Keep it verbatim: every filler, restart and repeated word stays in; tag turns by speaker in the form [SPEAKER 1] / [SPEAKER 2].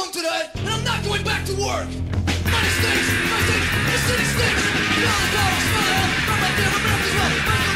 [SPEAKER 1] home tonight, and I'm not going back to work. Money stinks, my stinks, the city stinks. The all the dogs smile, from my damn America's well.